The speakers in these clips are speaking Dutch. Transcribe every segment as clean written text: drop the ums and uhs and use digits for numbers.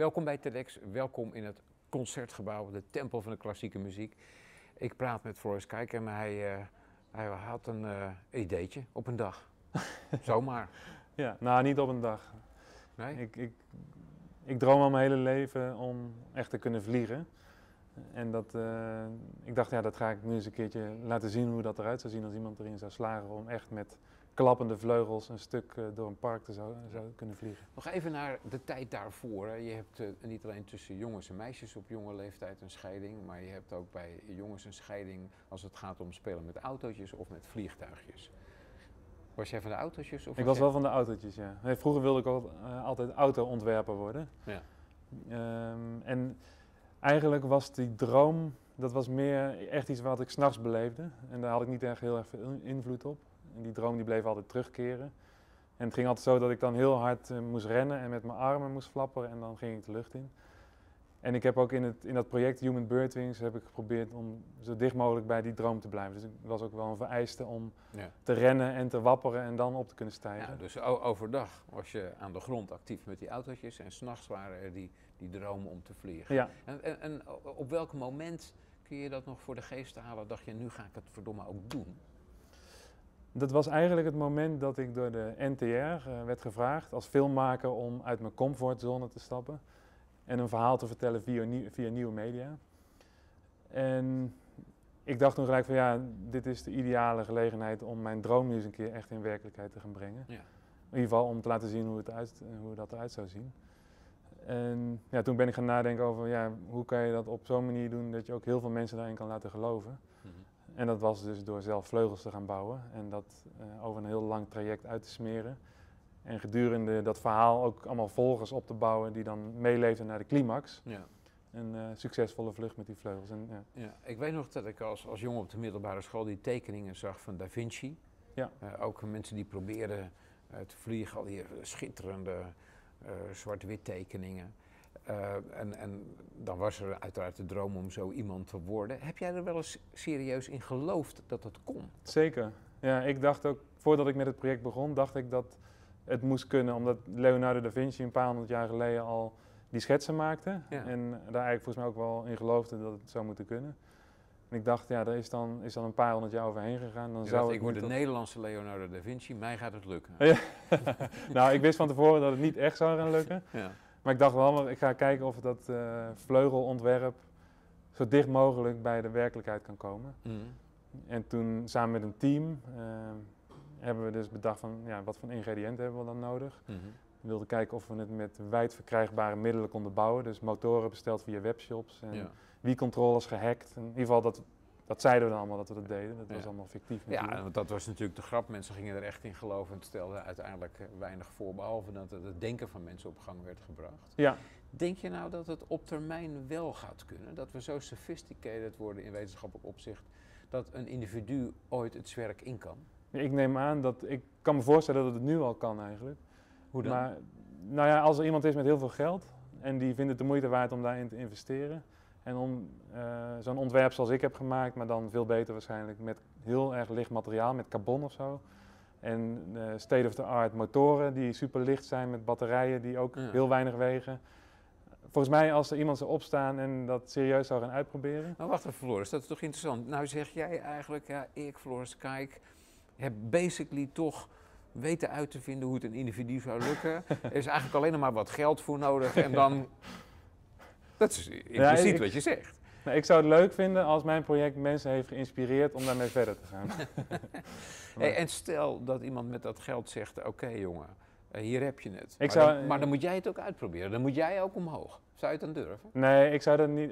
Welkom bij TEDx, welkom in het Concertgebouw, de tempel van de klassieke muziek. Ik praat met Floris Kijk en hij had een ideetje op een dag. Zomaar. Ja, nou niet op een dag. Nee? Ik droom al mijn hele leven om echt te kunnen vliegen. En ik dacht, ja, dat ga ik nu eens een keertje laten zien hoe dat eruit zou zien als iemand erin zou slagen om echt met klappende vleugels een stuk door een park zou kunnen vliegen. Nog even naar de tijd daarvoor. Hè. Je hebt niet alleen tussen jongens en meisjes op jonge leeftijd een scheiding, maar je hebt ook bij jongens een scheiding als het gaat om spelen met autootjes of met vliegtuigjes. Was jij van de autootjes? Of Ik was wel van de autootjes, ja. Nee, vroeger wilde ik altijd auto-ontwerper worden. Ja. En eigenlijk was die droom, dat was meer echt iets wat ik 's nachts beleefde. En daar had ik niet echt heel erg veel invloed op. En die droom die bleef altijd terugkeren. En het ging altijd zo dat ik dan heel hard moest rennen en met mijn armen moest flapperen en dan ging ik de lucht in. En ik heb ook in dat project Human Birdwings heb ik geprobeerd om zo dicht mogelijk bij die droom te blijven. Dus het was ook wel een vereiste om te rennen en te wapperen en dan op te kunnen stijgen. Ja, dus overdag was je aan de grond actief met die autootjes en 's nachts waren er die dromen om te vliegen. Ja. En op welk moment kun je dat nog voor de geest halen? Dacht je, nu ga ik het verdomme ook doen? Dat was eigenlijk het moment dat ik door de NTR werd gevraagd als filmmaker om uit mijn comfortzone te stappen. En een verhaal te vertellen via nieuwe media. En ik dacht toen gelijk van ja, dit is de ideale gelegenheid om mijn droom nu eens een keer echt in werkelijkheid te gaan brengen. Ja. In ieder geval om te laten zien hoe dat eruit zou zien. En ja, toen ben ik gaan nadenken over ja, hoe kan je dat op zo'n manier doen dat je ook heel veel mensen daarin kan laten geloven. Mm-hmm. En dat was dus door zelf vleugels te gaan bouwen en dat over een heel lang traject uit te smeren. En gedurende dat verhaal ook allemaal volgers op te bouwen die dan meeleefden naar de climax. Ja. Een succesvolle vlucht met die vleugels. En, ja. Ja, ik weet nog dat ik als jongen op de middelbare school die tekeningen zag van Da Vinci. Ja. Ook mensen die probeerden te vliegen, al die schitterende zwart-wit tekeningen. En dan was er uiteraard de droom om zo iemand te worden. Heb jij er wel eens serieus in geloofd dat het kon? Zeker. Ja, ik dacht ook, voordat ik met het project begon, dacht ik dat het moest kunnen. Omdat Leonardo da Vinci een paar honderd jaar geleden al die schetsen maakte. Ja. En daar eigenlijk volgens mij ook wel in geloofde dat het zou moeten kunnen. En ik dacht, ja, daar is dan een paar honderd jaar overheen gegaan. Dan zou ik word de Nederlandse Leonardo da Vinci, mij gaat het lukken. Ja. Nou, ik wist van tevoren dat het niet echt zou gaan lukken. Ja. Maar ik dacht wel, ik ga kijken of dat vleugelontwerp zo dicht mogelijk bij de werkelijkheid kan komen. Mm. En toen samen met een team hebben we dus bedacht van ja, wat voor ingrediënten hebben we dan nodig. Mm-hmm. We wilden kijken of we het met wijd verkrijgbare middelen konden bouwen. Dus motoren besteld via webshops en Wii-controllers gehackt. En in ieder geval dat zeiden we dan allemaal dat we dat deden. Dat was allemaal fictief natuurlijk. Ja, want dat was natuurlijk de grap. Mensen gingen er echt in geloven en het stelde uiteindelijk weinig voor. Behalve dat het denken van mensen op gang werd gebracht. Ja. Denk je nou dat het op termijn wel gaat kunnen? Dat we zo sophisticated worden in wetenschappelijk opzicht dat een individu ooit het zwerk in kan? Ik neem aan ik kan me voorstellen dat het nu al kan eigenlijk. Hoe dan? Maar nou ja, als er iemand is met heel veel geld en die vindt het de moeite waard om daarin te investeren. En om zo'n ontwerp zoals ik heb gemaakt, maar dan veel beter waarschijnlijk met heel erg licht materiaal, met carbon of zo. En state-of-the-art motoren die super licht zijn met batterijen die ook heel weinig wegen. Volgens mij als er iemand zou opstaan en dat serieus zou gaan uitproberen. Maar wacht even Floris, dat is toch interessant. Nou zeg jij eigenlijk, ja, ik Floris Kijk heb basically toch weten uit te vinden hoe het een individu zou lukken. Er is eigenlijk alleen nog maar wat geld voor nodig en dan... Dat is impliciet wat je zegt. Nou, ik zou het leuk vinden als mijn project mensen heeft geïnspireerd om daarmee verder te gaan. Hey, en stel dat iemand met dat geld zegt, oké, jongen, hier heb je het. Maar dan moet jij het ook uitproberen. Dan moet jij ook omhoog. Zou je het dan durven? Nee, ik zou dat niet...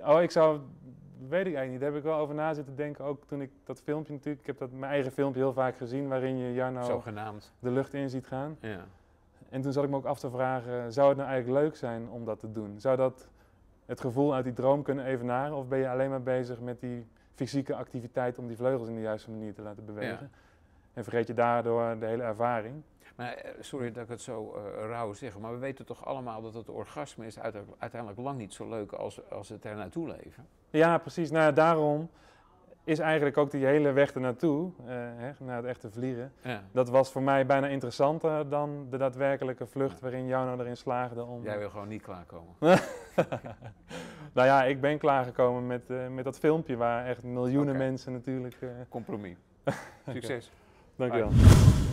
Weet ik eigenlijk niet. Daar heb ik wel over na zitten denken. Ook toen ik dat filmpje natuurlijk... Ik heb mijn eigen filmpje heel vaak gezien waarin je Jarno zogenaamd de lucht in ziet gaan. Ja. En toen zat ik me ook af te vragen, zou het nou eigenlijk leuk zijn om dat te doen? Zou dat het gevoel uit die droom kunnen evenaren? Of ben je alleen maar bezig met die fysieke activiteit om die vleugels in de juiste manier te laten bewegen? Ja. En vergeet je daardoor de hele ervaring? Maar sorry dat ik het zo rauw zeg, maar we weten toch allemaal dat het orgasme is uiteindelijk lang niet zo leuk als het er naartoe leven? Ja, precies. Nou, daarom is eigenlijk ook die hele weg ernaartoe, naar het echte vliegen. Ja. Dat was voor mij bijna interessanter dan de daadwerkelijke vlucht waarin Jarno erin slaagde om... Jij wil gewoon niet klaarkomen. Nou ja, ik ben klaargekomen met dat filmpje waar echt miljoenen Oké. mensen natuurlijk... Compromis. Succes. Dankjewel. Bye.